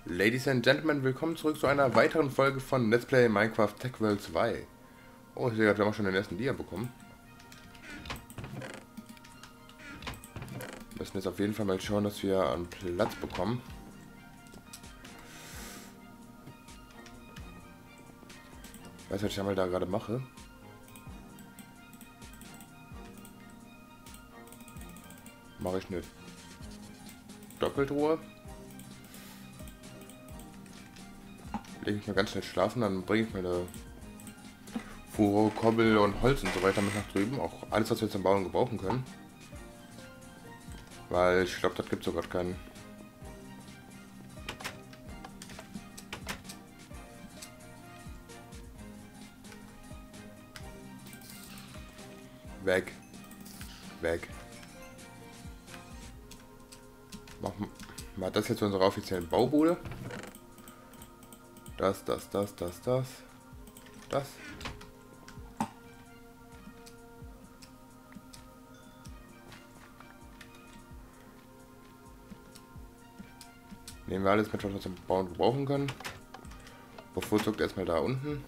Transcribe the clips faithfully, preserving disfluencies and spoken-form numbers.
Ladies and Gentlemen, willkommen zurück zu einer weiteren Folge von Let's Play Minecraft Tech World zwei. Oh, ich sehe gerade, wir haben auch schon den ersten Dia bekommen. Wir müssen jetzt auf jeden Fall mal schauen, dass wir einen Platz bekommen. Ich weiß, was ich einmal da gerade mache. Mache ich eine Doppeltruhe. Lege ich mal ganz schnell schlafen, dann bringe ich meine Furo, Kobbel und Holz und so weiter mit nach drüben. Auch alles, was wir jetzt am Bauen gebrauchen können. Weil ich glaube, das gibt sogar keinen. Weg. Weg. Machen wir das jetzt unsere offiziellen Baubude. Das, das, das, das, das. Das. Nehmen wir alles mit, was wir zum Bauen brauchen können. Bevorzugt erstmal da unten.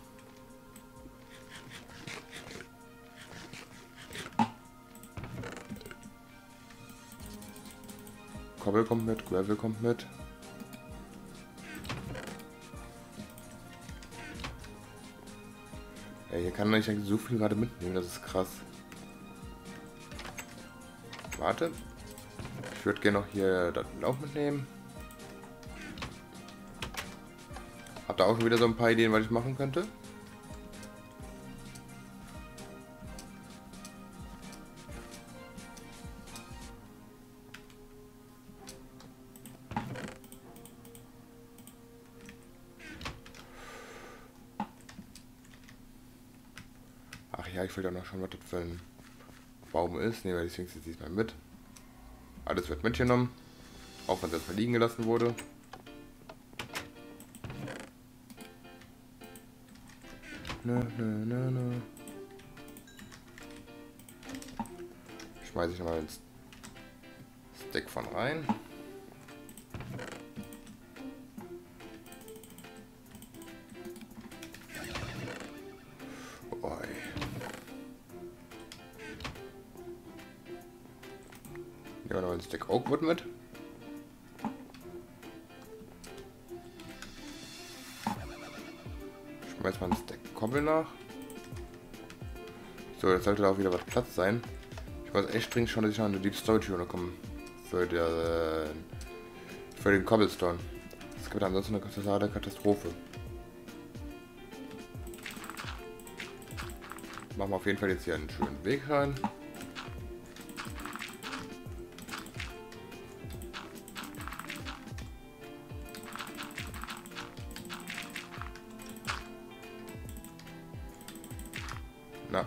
Kobbel kommt mit, Gravel kommt mit. Ja, hier kann man nicht so viel gerade mitnehmen, das ist krass. Warte. Ich würde gerne noch hier das Lauf mitnehmen. Habt ihr auch schon wieder so ein paar Ideen, was ich machen könnte? Ach ja, ich will doch noch schon, was das für ein Baum ist. Nehmen wir die Sphinx jetzt diesmal mit. Alles wird mitgenommen. Auch wenn es erstmal liegen gelassen wurde. Nö, nö, nö, nö. Schmeiße ich nochmal ins Stack von rein. Ja, noch ein Stack Oakwood mit. Schmeiß mal ein Stack Kobbel nach. So, jetzt sollte da auch wieder was Platz sein. Ich muss echt dringend schauen, dass ich noch eine Deep Storage Unit komme. Für, der, für den Cobblestone. Das gibt ansonsten eine totale Katastrophe. Machen wir auf jeden Fall jetzt hier einen schönen Weg rein. Na.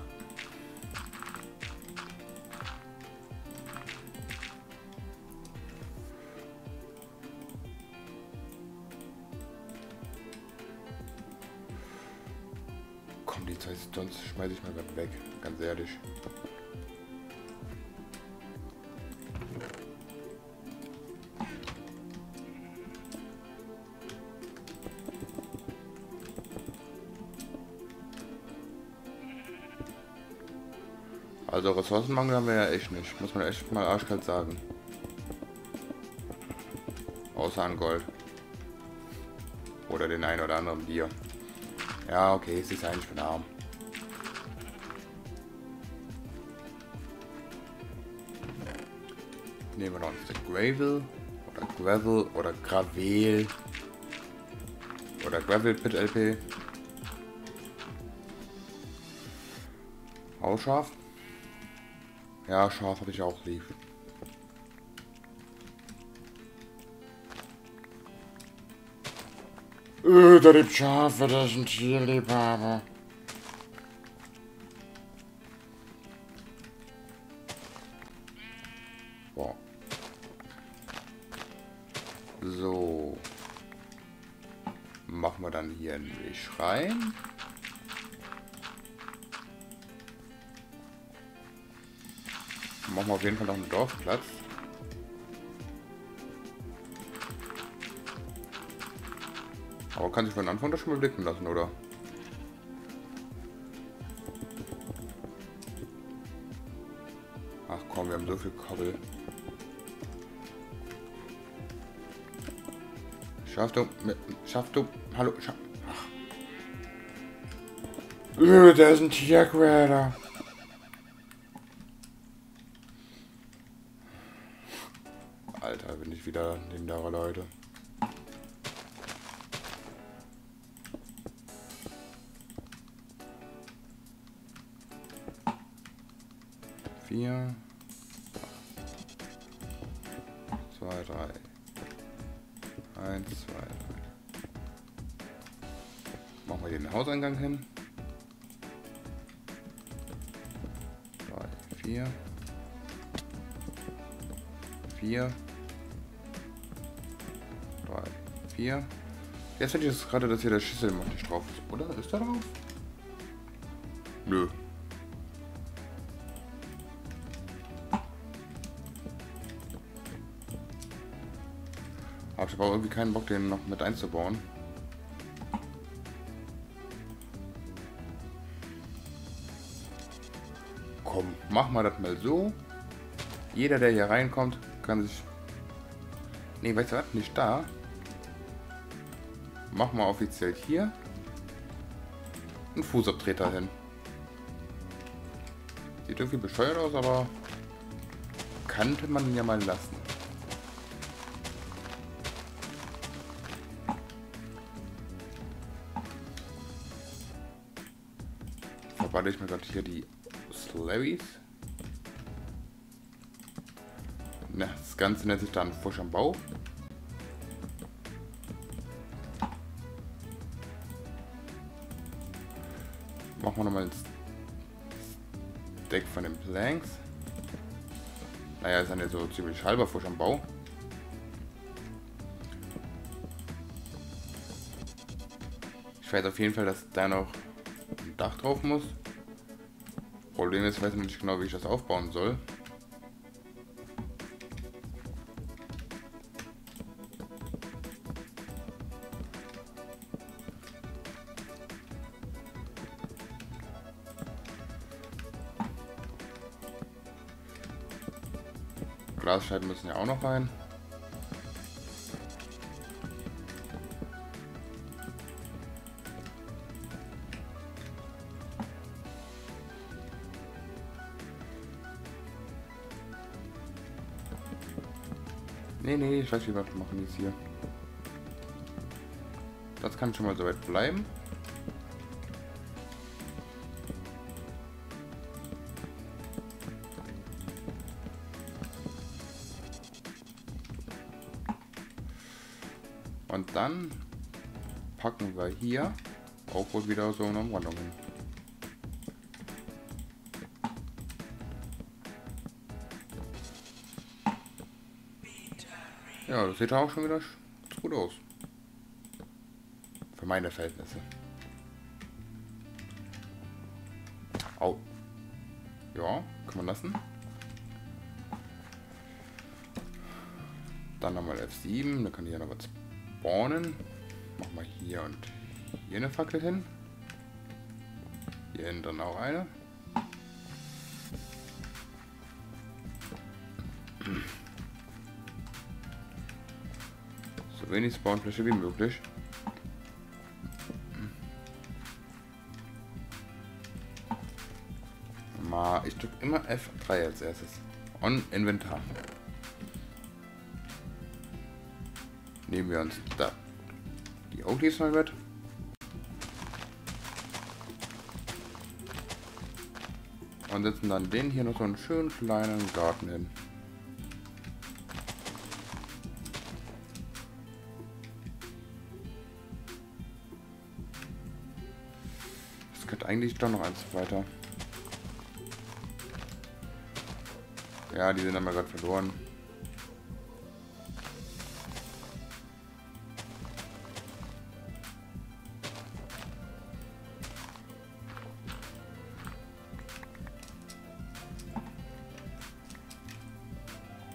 Komm, die zwei Stones schmeiße ich mal weg, ganz ehrlich. Also Ressourcenmangel haben wir ja echt nicht, muss man echt mal arschkalt sagen. Außer an Gold. Oder den einen oder anderen Bier. Ja, okay, es ist eigentlich von arm. Nehmen wir noch ein Stück Gravel. Oder Gravel oder Gravel. Oder Gravel Pit L P. Auch scharf. Ja, scharf habe ich auch lieb. Äh, da gibt Schafe, das sind Tierliebhaber. Boah. So. Machen wir dann hier einen Weg rein. Machen wir auf jeden Fall noch einen Dorfplatz. Aber kann sich von Anfang doch schon mal blicken lassen, oder? Ach komm, wir haben so viel Kobbel. Schaffst du? Schaffst du? Hallo? Schaff. Ach. Da ist ein Tierquäler. Alter, bin ich wieder neben der Leute. Vier. Zwei, drei. Eins, zwei, drei. Machen wir den Hauseingang hin. Drei, vier. Vier. Drei, vier. Jetzt hätte ich jetzt gerade, dass hier der Schüssel nicht drauf ist. Oder? Ist der drauf? Nö. Aber ich habe auch irgendwie keinen Bock, den noch mit einzubauen. Komm, mach mal das mal so. Jeder, der hier reinkommt, kann sich... Nee, weißt du was? Nicht da. Mach mal offiziell hier einen Fußabtreter hin. Sieht irgendwie bescheuert aus, aber könnte man ja mal lassen. Verballe ich mir gerade hier die Slavies. Na, das Ganze nennt sich dann Fusch am Bau. Machen wir nochmal das Deck von den Planks. Naja, ist dann ja so ziemlich halber Fusch am Bau. Ich weiß auf jeden Fall, dass da noch ein Dach drauf muss. Problem ist, ich weiß nicht genau, wie ich das aufbauen soll. Glasscheiben müssen ja auch noch rein. Nee, nee, ich weiß, wie wir das machen jetzt hier. Das kann schon mal soweit bleiben. Und dann packen wir hier auch wohl wieder so eine Umrandung hin. Ja, das sieht auch schon wieder gut aus. Für meine Verhältnisse. Au. Ja, kann man lassen. Dann nochmal F sieben, dann kann ich ja noch was spawnen. Machen wir hier und hier eine Fackel hin. Hier hinten dann auch eine. So wenig Spawnfläche wie möglich. Mal, ich drücke immer F drei als erstes. On Inventar. Nehmen wir uns da die Oakleys mal mit. Und setzen dann den hier noch so einen schönen kleinen Garten hin. Das könnte eigentlich doch noch eins weiter. Ja, die sind haben wir gerade verloren.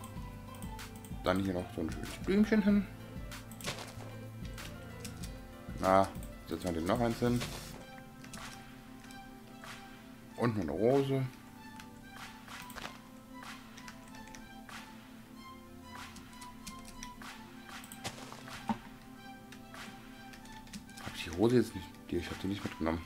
Dann hier noch so ein schönes Blümchen hin. Ah, setzen wir den noch eins hin. Und eine Rose. Hab ich die Rose jetzt nicht? Die, ich habe die nicht mitgenommen.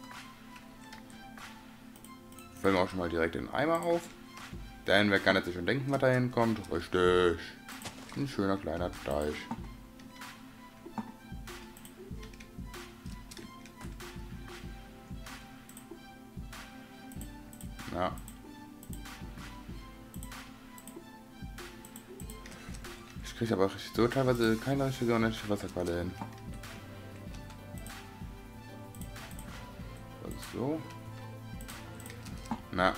Füllen wir auch schon mal direkt den Eimer auf. Denn wer kann jetzt sich schon denken, was da hinkommt? Richtig. Ein schöner kleiner Teich. Ja. Ich kriege aber so teilweise keine richtige unendliche Wasserquelle hin. So. Na.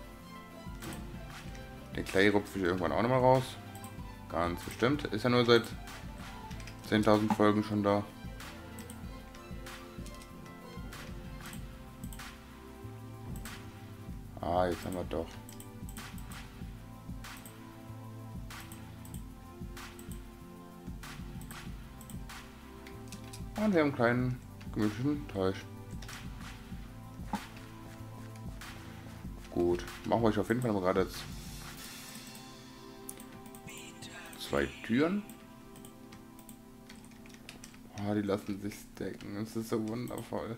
Den Clay rupfe ich irgendwann auch nochmal raus. Ganz bestimmt. Ist ja nur seit zehntausend Folgen schon da. Ah, jetzt haben wir doch. Und wir haben einen kleinen gemütlichen Teich. Gut, machen wir euch auf jeden Fall mal gerade jetzt zwei Türen. Oh, die lassen sich stacken. Das ist so wundervoll.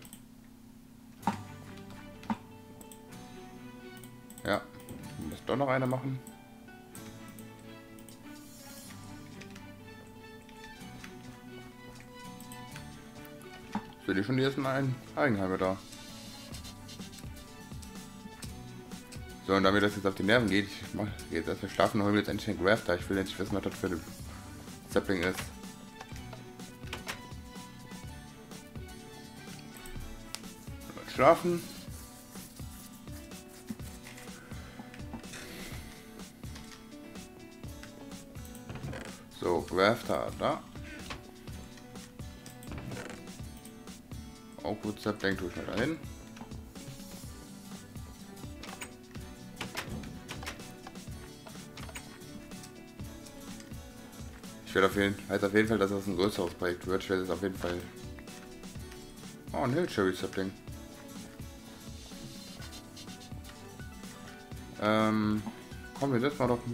Ja, ich muss doch noch eine machen. Sind die schon die ersten Ein Eigenheime da? So, und damit das jetzt auf die Nerven geht, ich mache jetzt erstmal schlafen und hole mir jetzt endlich den Grafter. Ich will endlich wissen, was das für ein Sapling ist. Schlafen. So, Grafter da. Auch gut, Sapling tue ich mal dahin. Ich werde auf jeden, weiß auf jeden Fall, dass das ein größeres Projekt wird. Ich werde es auf jeden Fall. Oh, ein Hillcherry Sapling. Ähm, komm, wir setzen mal doch.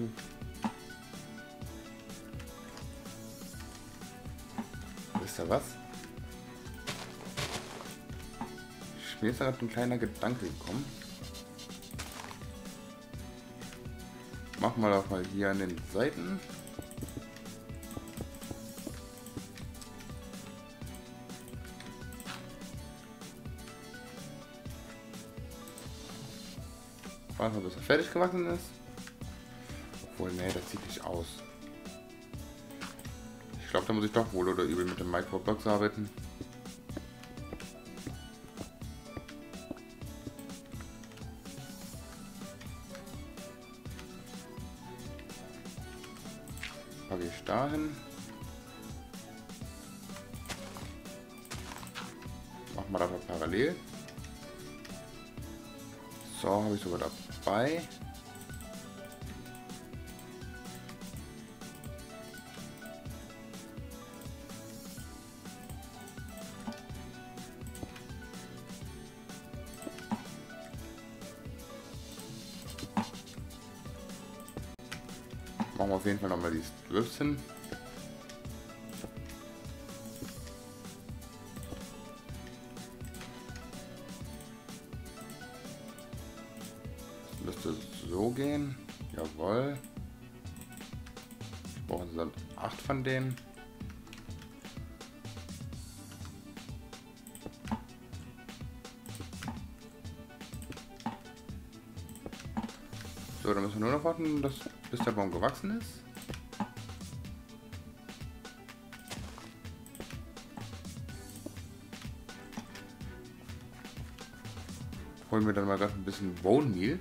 Wisst ihr was? Mir ist da gerade ein kleiner Gedanke gekommen. Machen wir doch mal hier an den Seiten. Warten wir, bis er fertig gewachsen ist. Obwohl, nee, das sieht nicht aus. Ich glaube, da muss ich doch wohl oder übel mit dem Microblocks arbeiten. Packe ich dahin. Machen wir das mal parallel. So, habe ich sogar dabei. Machen wir auf jeden Fall nochmal die Strips hin. Müsste so gehen. Jawohl. Ich brauche insgesamt acht von denen. So, dann müssen wir nur noch warten, dass, bis der Baum gewachsen ist. Holen wir dann mal gerade ein bisschen Bone Meal.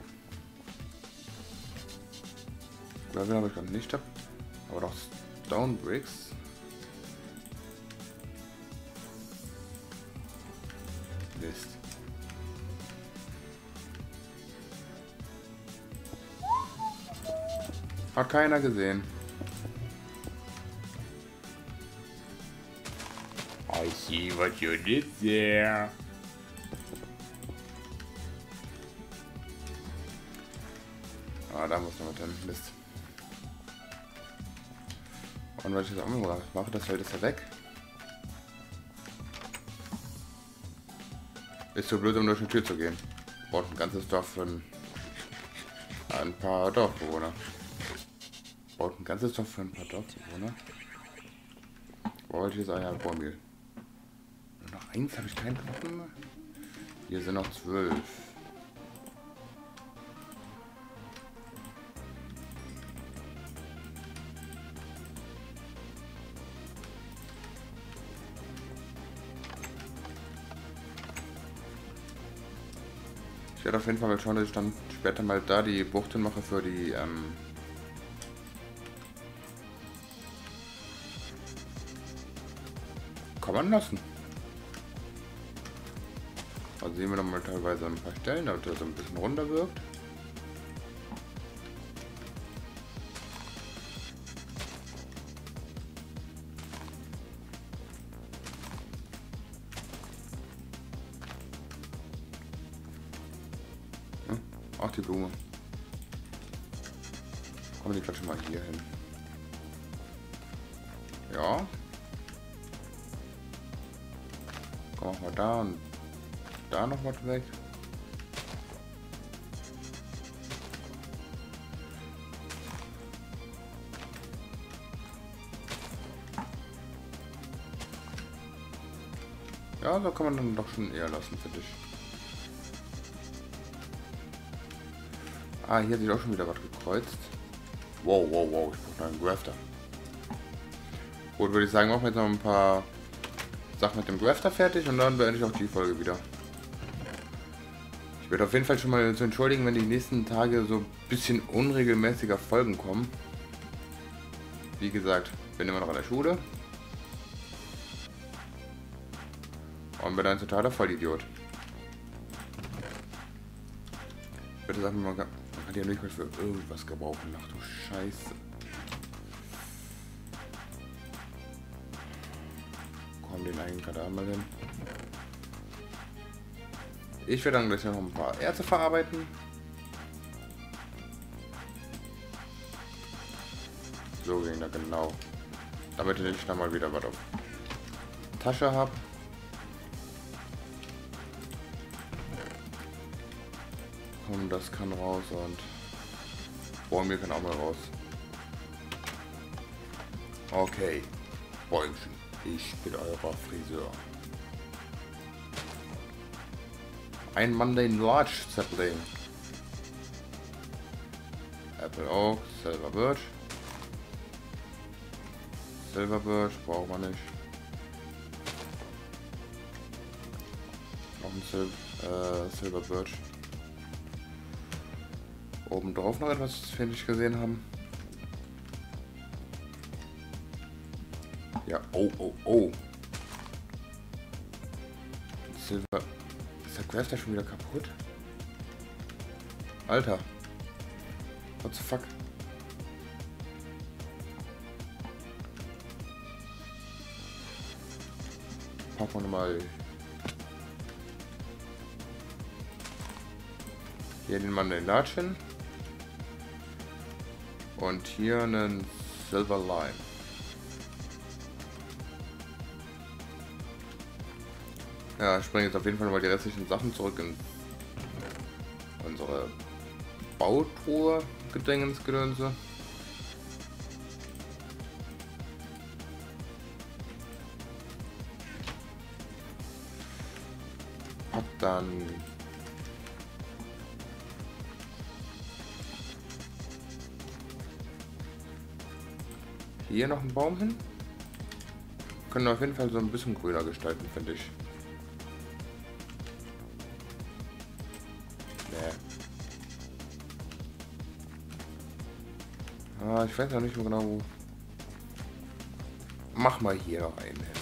Gravel habe ich gerade nicht, aber doch Stone Bricks. Mist. Hat keiner gesehen. Oh I see what you did there. Ah, da muss noch was hin. Mist. Und wenn ich jetzt auch mal mache, das fällt jetzt ja weg. Ist so blöd, um durch eine Tür zu gehen. Braucht ein ganzes Dorf für ein, ein paar Dorfbewohner. Braucht ein ganzes Dorf für ein paar Dorfbewohner. Wollte ich jetzt ein Bohrmehl. Nur noch eins, habe ich keinen Knochen mehr. Hier sind noch zwölf. Ich werde auf jeden Fall mal schauen, dass ich dann später mal da die Buchten mache für die ähm kann man lassen. Also sehen wir noch mal teilweise ein paar Stellen, damit er so ein bisschen runter wirkt. Ach, die Blume. Kommen die Klatsche mal hier hin. Ja. Komm auch mal da und da noch was weg. Ja, so kann man dann doch schon eher lassen, finde ich. Ah, hier hat sich auch schon wieder was gekreuzt. Wow, wow, wow, ich brauche noch einen Grafter. Gut, würde ich sagen, machen wir jetzt noch ein paar Sachen mit dem Grafter fertig und dann beende ich auch die Folge wieder. Ich werde auf jeden Fall schon mal zu entschuldigen, wenn die nächsten Tage so ein bisschen unregelmäßiger Folgen kommen. Wie gesagt, bin immer noch an der Schule. Und bin ein totaler Vollidiot. Ich würde sagen, man kann, man kann die ja nicht mal für irgendwas gebrauchen. Ach du Scheiße. Komm, den einen gerade einmal hin. Ich werde dann gleich noch ein paar Erze verarbeiten. So ging da genau. Damit ich dann mal wieder was auf Tasche habe. Und das kann raus und Bäume kann auch mal raus. Okay, Bäumchen, ich bin euer Friseur. Ein Mundane Large Sapling. Apple Oak, Silver Birch. Silver Birch braucht man nicht. Noch ein Sil äh, Silver Birch. Oben drauf noch etwas, finde ich, gesehen haben. Ja, oh, oh, oh. Silver. Ist der Grafter schon wieder kaputt? Alter. What the fuck? Packen wir nochmal hier den Mann den Latschen. Und hier einen Silver Lime. Ja, ich bringe jetzt auf jeden Fall mal die restlichen Sachen zurück in unsere Bautruhe, Gedängensgedönse. Hab dann hier noch einen Baum hin. Können auf jeden Fall so ein bisschen grüner gestalten, finde ich. Nee. Ah, ich weiß noch nicht mehr genau wo. Mach mal hier noch einen hin.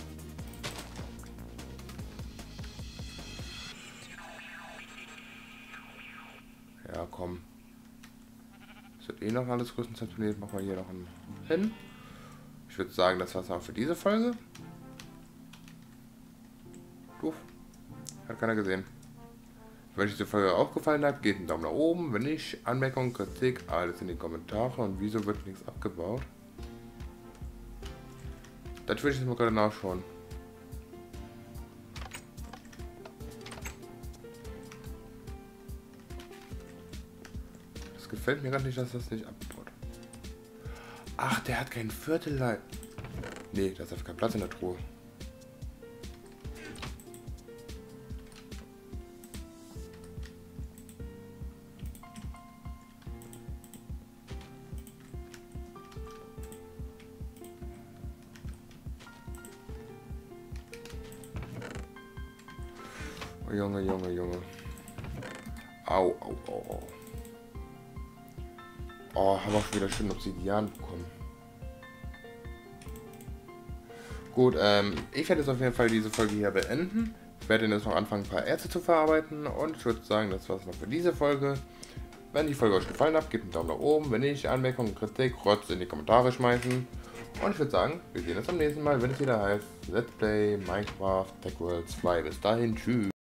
Ja, komm. Das wird eh noch alles größtenteils. Machen wir hier noch einen hin. Ich würde sagen, das war's auch für diese Folge. Uff, hat keiner gesehen. Wenn euch diese Folge auch gefallen hat, gebt einen Daumen nach oben. Wenn nicht, Anmerkungen, Kritik, alles in die Kommentare. Und wieso wird nichts abgebaut? Das will ich jetzt mal gerade nachschauen. Das gefällt mir gerade nicht, dass das nicht abbaut. Ach, der hat kein Viertel. Nee, da ist kein Platz in der Truhe. Oh, Junge, Junge, Junge. Au, au, au, au. Oh, haben wir auch wieder schön Obsidian bekommen. Gut, ähm, ich werde jetzt auf jeden Fall diese Folge hier beenden. Ich werde jetzt noch anfangen, ein paar Erze zu verarbeiten. Und ich würde sagen, das war's noch für diese Folge. Wenn die Folge euch gefallen hat, gebt einen Daumen nach oben. Wenn nicht, Anmerkungen, Kritik, Rotz in die Kommentare schmeißen. Und ich würde sagen, wir sehen uns am nächsten Mal, wenn es wieder heißt Let's Play Minecraft Tech World zwei. Bis dahin, tschüss.